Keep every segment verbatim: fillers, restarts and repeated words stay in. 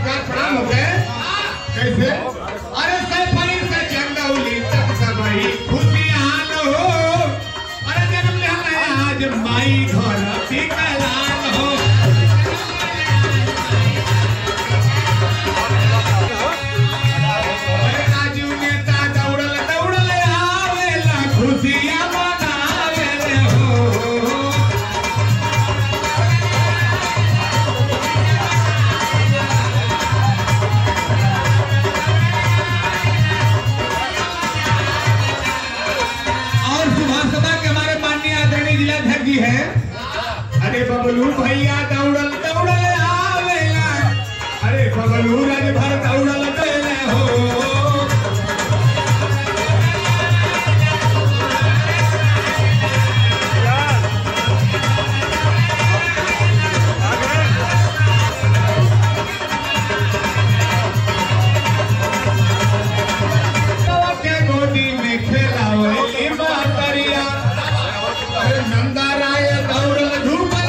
नमस्कार प्रणाम हो गए। कैसे? अरे सैफनी से चंदौली तक सबई खुशियान हो। अरे जन्म ले आज माई घर विकलांग हो। अरे राजू नेता दौड़ल दौड़ल आवेला खुशियां मनावेले हो। है अरे बबलू भैया दौड़ल दौड़ल आवेला। अरे बबलू राजभर दौड़ल देले हो। के गोदी में खेलावे बातरिया। अरे नंदा राय दौड़ल धूपल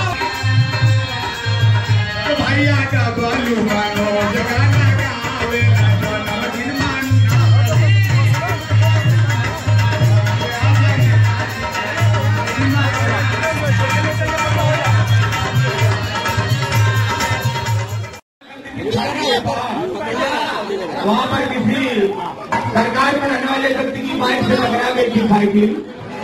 भैया का बालू मानो जगाना गावे वहां पर किसी सरकार में रहने वाले व्यक्ति की बाइक से टकरा गई थी साइकिल।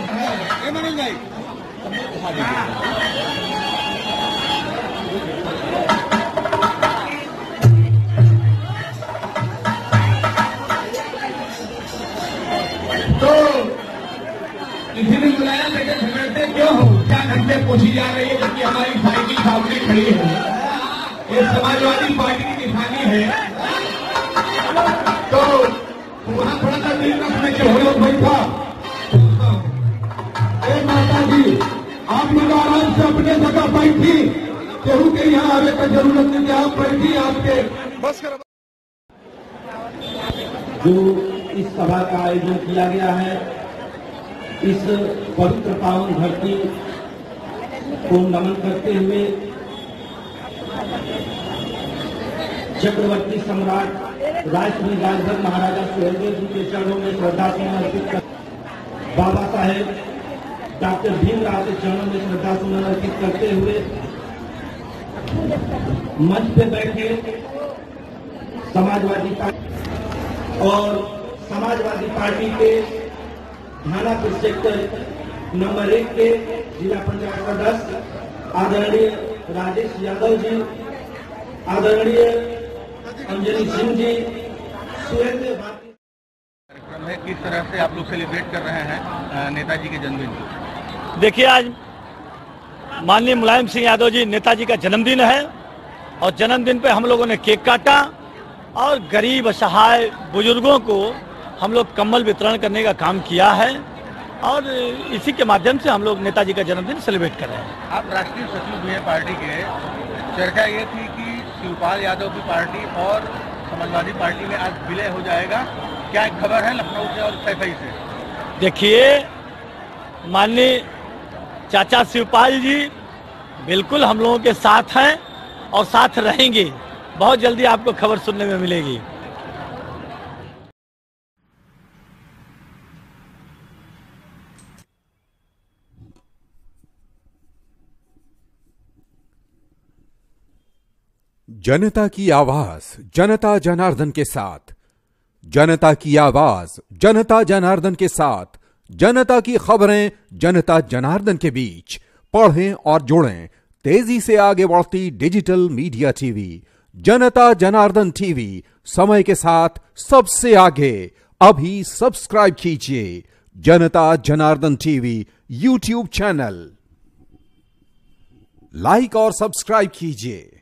तो किसी ने बुलाया लेकिन झगड़ते क्यों हो? क्या घंटे पूछी जा रही है जबकि हमारी साइकिल सामने खड़ी है। ये समाजवादी पार्टी की निशानी है। तो वहां थोड़ा सा दिल रखने के हो लोग बैठा। अरे माता जी आप लोग आराम से अपने जगह बैठी। केहू के यहाँ आने का जरूरत नहीं। आप बैठी आपके बस कर। जो इस सभा का आयोजन किया गया है, इस पवित्र पावन धरती को नमन करते हुए चक्रवर्ती सम्राट राष्ट्रीय राजभर महाराजा सुहेलदेव जी के चरणों में श्रद्धा सुमन अर्पित कर बाबा साहेब डॉक्टर भीमराव के चरणों में श्रद्धा सुमन अर्पित करते हुए मंच पे बैठे समाजवादी पार्टी और समाजवादी पार्टी के थानापुर सेक्टर नंबर एक के जिला पंचायत सदस्य आदरणीय राजेश यादव जी, आदरणीय अंजलि सिंह जी, सुहेलदेव कार्यक्रम है। किस तरह से आप लोग सेलिब्रेट कर रहे हैं नेताजी के जन्मदिन को? देखिए, आज माननीय मुलायम सिंह यादव जी नेताजी का जन्मदिन है और जन्मदिन पे हम लोगों ने केक काटा और गरीब असहाय बुजुर्गों को हम लोग कंबल वितरण करने का काम किया है और इसी के माध्यम से हम लोग नेताजी का जन्मदिन सेलिब्रेट कर रहे हैं। आप राष्ट्रीय सचिव भी हैं पार्टी के। चर्चा ये थी कि शिवपाल यादव की पार्टी और समाजवादी पार्टी में आज विलय हो जाएगा। क्या एक खबर है लखनऊ से और सैफई से? देखिए, माननीय चाचा शिवपाल जी बिल्कुल हम लोगों के साथ हैं और साथ रहेंगे। बहुत जल्दी आपको खबर सुनने में मिलेगी। जनता की आवाज जनता जनार्दन के साथ, जनता की आवाज जनता जनार्दन के साथ, जनता की खबरें जनता जनार्दन के बीच। पढ़ें और जोड़ें तेजी से आगे बढ़ती डिजिटल मीडिया टीवी। जनता जनार्दन टीवी समय के साथ सबसे आगे। अभी सब्सक्राइब कीजिए Janta Janardan TV YouTube channel. Like और सब्सक्राइब कीजिए।